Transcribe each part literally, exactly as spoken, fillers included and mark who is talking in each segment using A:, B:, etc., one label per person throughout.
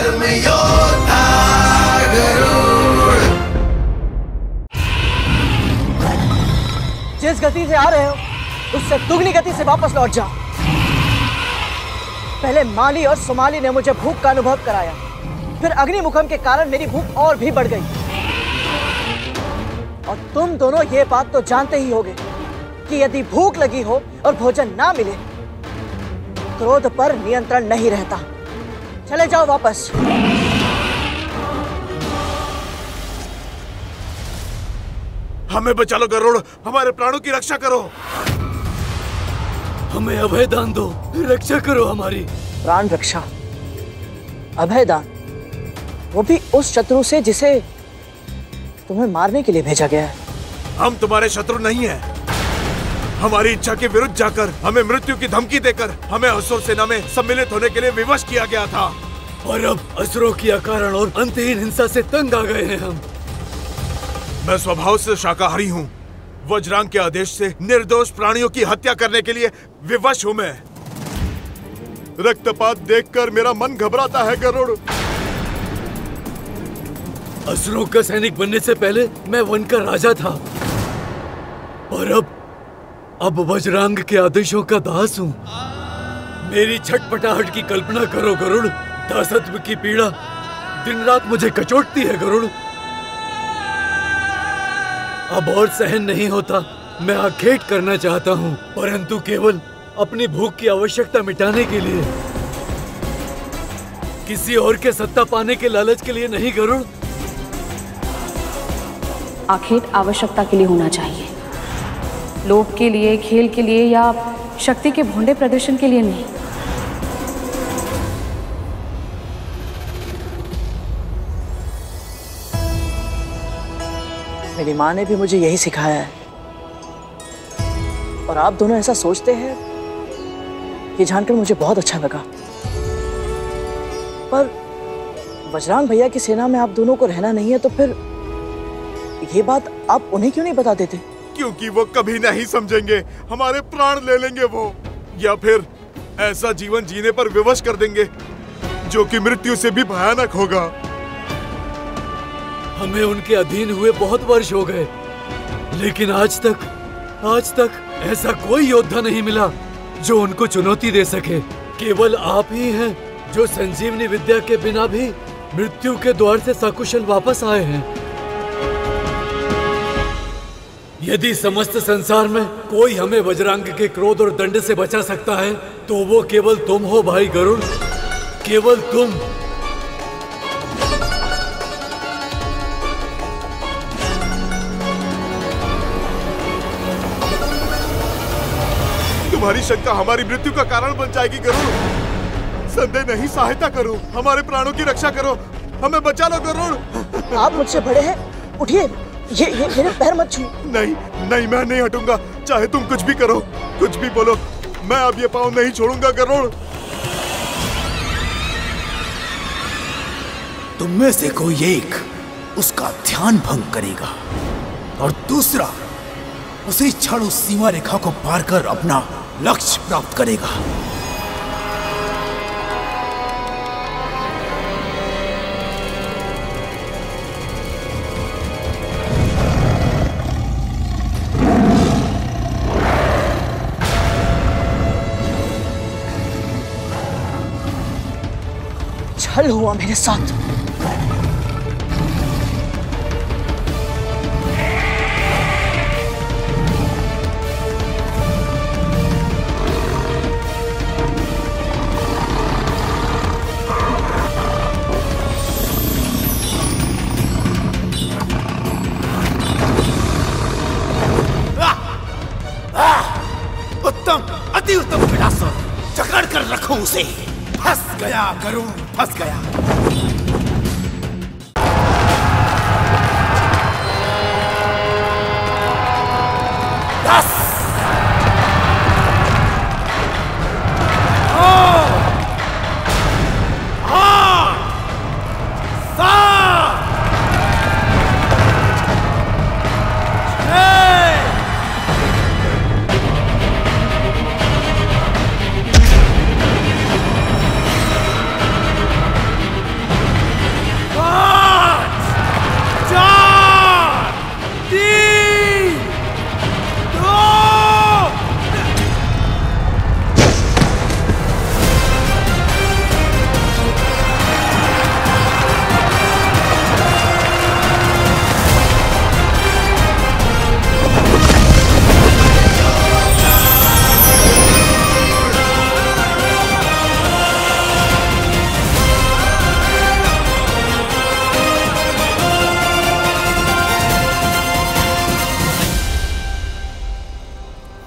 A: धर्म योद्धा गरुड़।
B: जिस गति से आ रहे हो उससे दुगनी गति से वापस लौट जाओ। पहले माली और सोमाली ने मुझे भूख का अनुभव कराया, फिर अग्निमुखम के कारण मेरी भूख और भी बढ़ गई। और तुम दोनों ये बात तो जानते ही होगे कि यदि भूख लगी हो और भोजन ना मिले, क्रोध पर नियंत्रण नहीं रहता। चले जाओ वापस।
C: हमें बचा लो गरुड़, हमारे प्राणों की रक्षा करो।
D: हमें अभय दान दो, रक्षा करो हमारी।
B: प्राण रक्षा, अभय दान, वो भी उस शत्रु से जिसे तुम्हें मारने के लिए भेजा गया है।
C: हम तुम्हारे शत्रु नहीं हैं। हमारी इच्छा के विरुद्ध जाकर हमें मृत्यु की धमकी देकर हमें असुर सेना में सम्मिलित होने के लिए विवश किया गया था।
D: और अब असुरों की अकारण और अंतहीन हिंसा से तंग आ गए हैं हम।
C: मैं स्वभाव से शाकाहारी हूँ। वज्रांग के आदेश से निर्दोष प्राणियों की हत्या करने के लिए विवश हूँ मैं। रक्तपात देखकर मेरा मन घबराता है गरुड़।
D: असुरों का सैनिक बनने से पहले मैं वन का राजा था, और अब अब वज्रांग के आदेशों का दास हूँ। मेरी छटपटाहट की कल्पना करो गरुड़। दासत्व की पीड़ा दिन रात मुझे कचोटती है गरुड़। अब और सहन नहीं होता। मैं आखेट करना चाहता हूँ, परंतु केवल अपनी भूख की आवश्यकता मिटाने के लिए, किसी और के सत्ता पाने के लालच के लिए नहीं गरुड़।
E: आखेट आवश्यकता के लिए होना चाहिए, लोभ के लिए, खेल के लिए या शक्ति के भोंडे प्रदर्शन के लिए नहीं।
B: मेरी माँ ने भी मुझे यही सिखाया है, और आप दोनों ऐसा सोचते हैं ये जानकर मुझे बहुत अच्छा लगा। पर वज्रांग भैया की सेना में आप दोनों को रहना नहीं है, तो फिर ये बात आप उन्हें क्यों नहीं बता देते?
C: क्योंकि वो कभी नहीं समझेंगे। हमारे प्राण ले लेंगे वो, या फिर ऐसा जीवन जीने पर विवश कर देंगे जो कि मृत्यु से भी भयानक होगा।
D: हमें उनके अधीन हुए बहुत वर्ष हो गए, लेकिन आज तक आज तक ऐसा कोई योद्धा नहीं मिला जो उनको चुनौती दे सके। केवल आप ही हैं जो संजीवनी विद्या के बिना भी मृत्यु के द्वार से सकुशल वापस आए हैं। यदि समस्त संसार में कोई हमें वज्रांग के क्रोध और दंड से बचा सकता है, तो वो केवल तुम हो भाई गरुड़, केवल तुम।
C: तुम्हारी शंका हमारी मृत्यु का कारण बन जाएगी गरुड़। संदेह नहीं, सहायता करो, हमारे प्राणों की रक्षा करो, हमें बचा लो गरुड़।
B: आप मुझसे बड़े हैं, उठिए, ये ये मेरे पैर मत छू।
C: नहीं नहीं, मैं नहीं हटूंगा, चाहे तुम कुछ भी करो, कुछ भी बोलो, मैं अब ये पाँव नहीं छोड़ूंगा गरुड़।
F: तुम में से कोई एक उसका ध्यान भंग करेगा और दूसरा उसी क्षण उस सीमा रेखा को पार कर अपना लक्ष्य प्राप्त करेगा।
B: छल हुआ मेरे साथ।
F: अति उत्तम विलासर, जकड़ कर रखो उसे। फंस गया गरुड़, फंस गया। दस, नौ, आठ, सात, छह,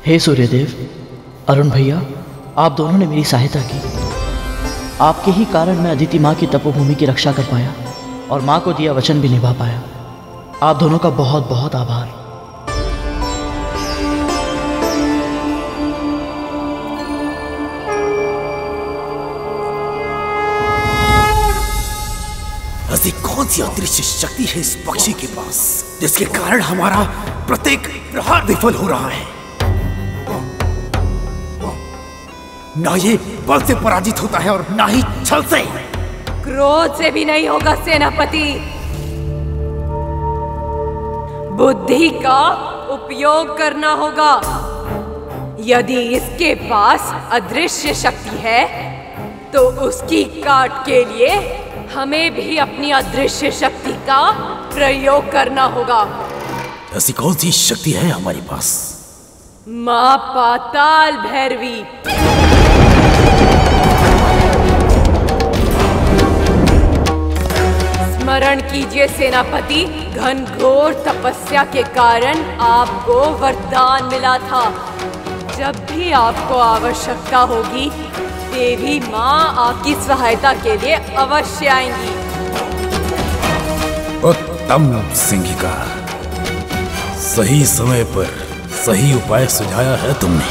A: हे सूर्यदेव, अरुण भैया, आप दोनों ने मेरी सहायता की। आपके ही कारण मैं अदिति माँ की तपोभूमि की रक्षा कर पाया और माँ को दिया वचन भी निभा पाया। आप दोनों का बहुत बहुत आभार।
F: ऐसी कौन सी अदृश्य शक्ति है इस पक्षी के पास जिसके कारण हमारा प्रत्येक प्रहार विफल हो रहा है? ना ये बल से पराजित होता है और ना ही छल से।
G: क्रोध से भी नहीं होगा सेनापति, बुद्धि का उपयोग करना होगा। यदि इसके पास अदृश्य शक्ति है तो उसकी काट के लिए हमें भी अपनी अदृश्य शक्ति का प्रयोग करना होगा।
F: ऐसी कौन सी शक्ति है हमारे पास?
G: मां पाताल भैरवी। स्मरण कीजिए सेनापति, घनघोर तपस्या के कारण आपको वरदान मिला था। जब भी आपको आवश्यकता होगी देवी माँ आपकी सहायता के लिए अवश्य आएंगी।
F: उत्तम सिंहिका, सही समय पर सही उपाय सुझाया है तुमने।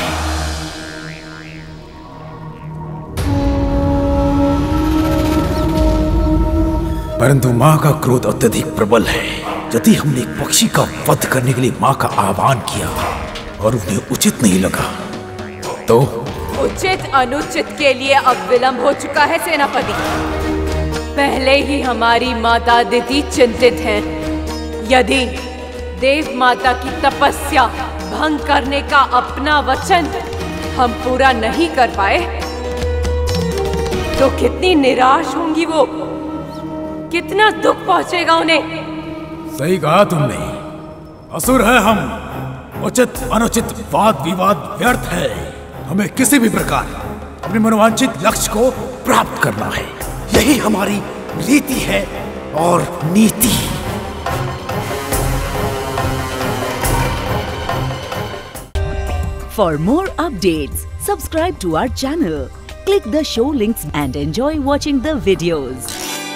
F: परंतु माँ का क्रोध अत्यधिक प्रबल है। यदि हमने एक पक्षी का वध करने के लिए माँ का आह्वान किया और उन्हें उचित नहीं लगा तो
G: उचित अनुचित के लिए अब विलंब हो चुका है सेनापति। पहले ही हमारी माता अदिति चिंतित हैं। यदि देव माता की तपस्या भंग करने का अपना वचन हम पूरा नहीं कर पाए तो कितनी निराश होंगी वो, कितना दुख पहुंचेगा उन्हें।
F: सही कहा तुमने, असुर है हम। उचित अनुचित वाद विवाद व्यर्थ है। हमें किसी भी प्रकार अपने मनोवांछित लक्ष्य को प्राप्त करना है। यही हमारी रीति है और नीति।
H: For more updates, subscribe to our channel, click the show links and enjoy watching the videos.